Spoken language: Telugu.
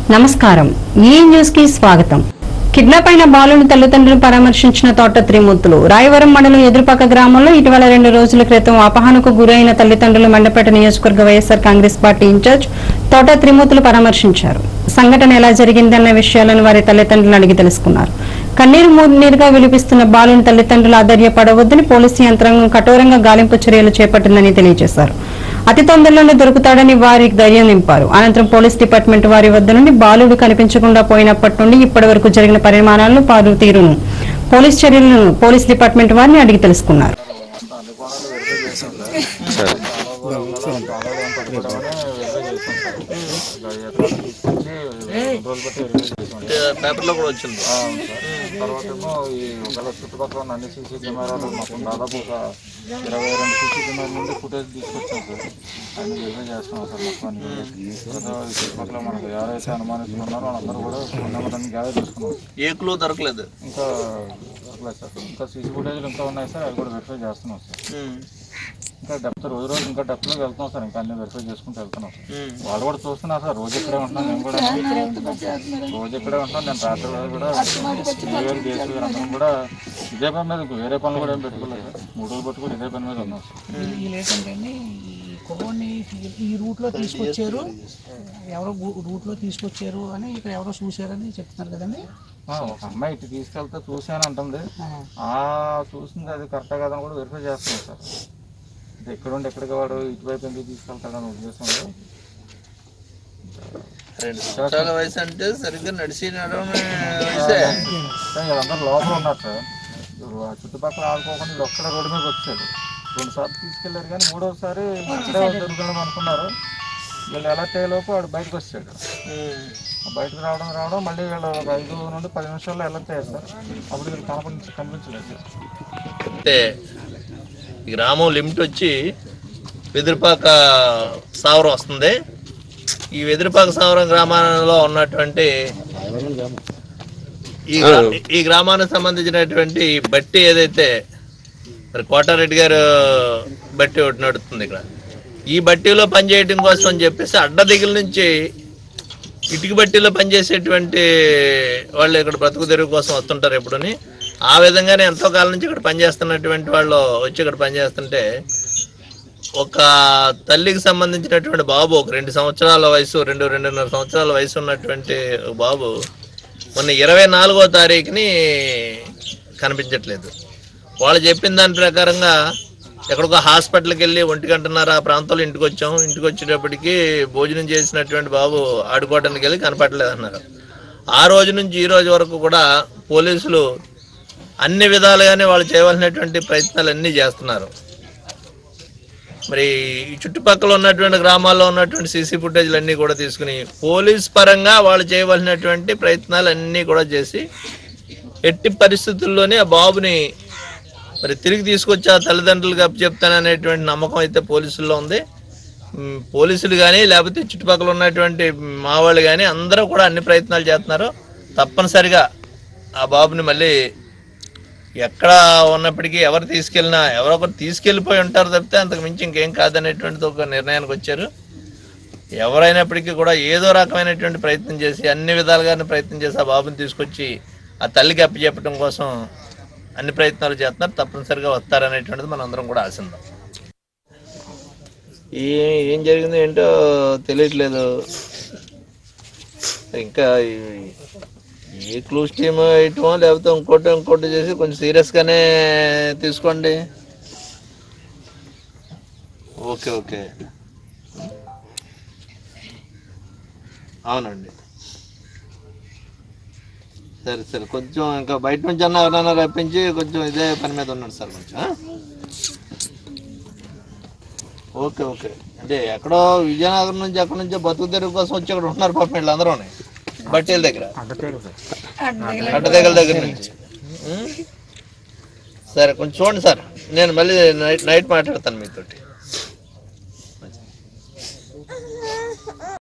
నమస్కారం ఈ న్యూస్ కి స్వాగతం. కిడ్నాప్ అయిన బాలుని తల్లిదండ్రులను పరామర్శించిన తోట త్రిమూర్తులు. రాయవరం మండలం ఎదురుపాక గ్రామంలో ఇటీవల 2 రోజుల క్రితం అపహరణకు గురైన తల్లిదండ్రులు మండపేట నియోజకవర్గ వైఎస్ఆర్ కాంగ్రెస్ పార్టీ ఇన్ఛార్జ్ తోట త్రిమూర్తులు పరామర్శించారు. సంఘటన ఎలా జరిగిందన్న విషయాలను వారి తల్లిదండ్రులను అడిగి తెలుసుకున్నారు. కన్నీరు మూన్నీరుగా విలిపిస్తున్న బాలుని తల్లిదండ్రులు ఆధైర్యపడవద్దని పోలీసు యంత్రాంగం కఠోరంగా గాలింపు చర్యలు చేపట్టిందని తెలియజేశారు. అతి తొందరలోనే దొరుకుతాడని వారికి ధైర్యం నింపారు. అనంతరం పోలీస్ డిపార్ట్మెంట్ వారి వద్ద నుండి బాలుడు కనిపించకుండా పోయినప్పటి నుండి ఇప్పటి వరకు జరిగిన పరిమాణాలను పాలు తీరును పోలీస్ చర్యలను పోలీస్ డిపార్ట్మెంట్ వారిని అడిగి తెలుసుకున్నారు. పేపర్లో కూడా వచ్చింది. తర్వాత ఏమో ఈ ఒకవేళ చుట్టుపక్కల ఉన్న అన్ని సీసీ కెమెరాలు మాకు దాదాపు ఒక 22 సీసీ కెమెరా నుండి ఫుటేజ్ తీసుకొచ్చాం సార్. అన్ని వెరిఫై చేస్తున్నాం సార్. మొత్తాన్ని చుట్టుపక్కల మనకు ఎవరైతే అనుమానిస్తున్నారో వాళ్ళందరూ కూడా నెంబర్ని గ్యాదర్ చేసుకున్నాం. ఏ క్లూ దొరకలేదు ఇంకా దొరకలేదు సార్. ఇంకా సీసీ ఫుటేజ్లు ఇంకా ఉన్నాయి సార్. అవి కూడా వెరిఫై చేస్తున్నాం సార్. ఇంకా డెప్త్ రోజు ఇంకా డెప్త్లోకి వెళ్తున్నాం సార్. ఇంకా అన్ని వెరిఫై చేసుకుంటూ వెళ్తున్నాం సార్. వాళ్ళు కూడా చూస్తున్నారు సార్. రోజు ఇక్కడే ఉంటున్నాను. నేను కూడా రోజు ఇక్కడే ఉంటున్నాను. నేను రాత్రి కూడా వేరు కేసు వేరు అందరం కూడా ఇదే పని మీద వేరే పనులు కూడా ఏం పెట్టుకోలేదు సార్. 3 రోజులు పట్టు కూడా ఇదే పని మీద ఉన్నాం సార్. ఏంటంటే కుర్రోని ఈ రూట్లో తీసుకొచ్చారు, ఎవరో రూట్లో తీసుకొచ్చారు అని ఇక్కడ ఎవరో చూశారని చెప్తున్నారు కదండి. ఒక అమ్మాయి ఇటు తీసుకెళ్తే చూసాను అంటుంది. చూసింది అది కరెక్టే కదని కూడా వెరిఫై చేస్తున్నాం సార్. ఎక్కడుండి ఎక్కడికి వాడు ఇటువైపు ఎందుకు తీసుకెళ్తాడని ఉద్దేశంలో 2 సంవత్సరాల వయసు అంటే సరిగ్గా నడిచి వీళ్ళందరూ లోపల ఉన్నారు సార్. చుట్టుపక్కల ఆడుకోకుండా వీళ్ళు ఒక్కడ రోడ్డు మీద వచ్చాడు. 2 సార్లు తీసుకెళ్లారు కానీ 3వసారి ఇక్కడే దొరుకుదాం అనుకున్నారు. వీళ్ళు ఎలా చేయలోపు వాడు బయటకు వచ్చాడు. బయటకు రావడం మళ్ళీ వీళ్ళు ఒక 5 నుండి 10 నిమిషాల్లో అలర్ట్ అయ్యారు సార్. అప్పుడు వీళ్ళు కనిపించలేదు సార్. అంటే ఈ గ్రామం లిమిట్ వచ్చి వెదురుపాక సావరం వస్తుంది. ఈ వెదురుపాక సావరం గ్రామంలో ఉన్నటువంటి ఈ గ్రామానికి సంబంధించినటువంటి బట్టి ఏదైతే మరి కోటారెడ్డి గారు బట్టి ఒకటి నడుస్తుంది ఇక్కడ. ఈ బట్టీలో పనిచేయడం కోసం అని చెప్పేసి అడ్డదిగుల నుంచి ఇటుక బట్టీలో పనిచేసేటువంటి వాళ్ళు ఇక్కడ బ్రతుకు తెరువు కోసం వస్తుంటారు ఎప్పుడుని. ఆ విధంగానే ఎంతో కాలం నుంచి ఇక్కడ పనిచేస్తున్నటువంటి వాళ్ళు వచ్చి ఇక్కడ పనిచేస్తుంటే ఒక తల్లికి సంబంధించినటువంటి బాబు ఒక 2 సంవత్సరాల వయసు 2-2.5 సంవత్సరాల వయసు ఉన్నటువంటి బాబు మొన్న 24వ తారీఖుని కనిపించట్లేదు. వాళ్ళు చెప్పిన దాని ప్రకారంగా ఎక్కడికో హాస్పిటల్కి వెళ్ళి 1:30 ఆ ప్రాంతంలో ఇంటికి వచ్చాం. ఇంటికి వచ్చేటప్పటికి భోజనం చేసినటువంటి బాబు ఆడుకోవడానికి వెళ్ళి కనపడలేదు అన్నారు. ఆ రోజు నుంచి ఈ రోజు వరకు కూడా పోలీసులు అన్ని విధాలుగానే వాళ్ళు చేయవలసినటువంటి ప్రయత్నాలు అన్నీ చేస్తున్నారు. మరి ఈ చుట్టుపక్కల ఉన్నటువంటి గ్రామాల్లో ఉన్నటువంటి సీసీ ఫుటేజ్లు అన్నీ కూడా తీసుకుని పోలీస్ పరంగా వాళ్ళు చేయవలసినటువంటి ప్రయత్నాలు అన్నీ కూడా చేసి ఎట్టి పరిస్థితుల్లోనే ఆ బాబుని మరి తిరిగి తీసుకొచ్చి ఆ తల్లిదండ్రులకు అప్పచెప్తాననేటువంటి నమ్మకం అయితే పోలీసుల్లో ఉంది. పోలీసులు కానీ లేకపోతే చుట్టుపక్కల ఉన్నటువంటి మా వాళ్ళు కానీ అందరూ కూడా అన్ని ప్రయత్నాలు చేస్తున్నారు. తప్పనిసరిగా ఆ బాబుని మళ్ళీ ఎక్కడ ఉన్నప్పటికీ ఎవరు తీసుకెళ్ళినా ఎవరో ఒకరు తీసుకెళ్ళిపోయి ఉంటారు తప్పితే అంతకు మించి ఇంకేం కాదనేటువంటిది ఒక నిర్ణయానికి వచ్చారు. ఎవరైనప్పటికీ కూడా ఏదో రకమైనటువంటి ప్రయత్నం చేసి అన్ని విధాలుగానే ప్రయత్నం చేసి ఆ బాబుని తీసుకొచ్చి ఆ తల్లికి అప్పచెప్పడం కోసం అన్ని ప్రయత్నాలు చేస్తున్నారు. తప్పనిసరిగా వస్తారనేటువంటిది మనం అందరం కూడా ఆశిద్దాం. ఏం జరిగిందో ఏంటో తెలియట్లేదు. ఇంకా ఏ క్లూస్ టీమ్ ఇటమో లేకపోతే ఇంకోటి చేసి కొంచెం సీరియస్గానే తీసుకోండి. ఓకే అవునండి. సరే కొంచెం ఇంకా బయట నుంచి అన్న ఎవరైనా రప్పించి కొంచెం ఇదే పని మీద ఉన్నాడు సార్ కొంచెం. ఓకే అంటే ఎక్కడో విజయనగరం నుంచి అక్కడ నుంచో బతుకు తెరువు కోసం వచ్చి అక్కడ ఉంటున్నారు పాపం వీళ్ళందరూ బట్టీల దగ్గర అడ్డదగల దగ్గర నుంచి. సరే కొంచెం చూడండి సార్. నేను మళ్ళీ నైట్ మాట్లాడతాను మీతోటి.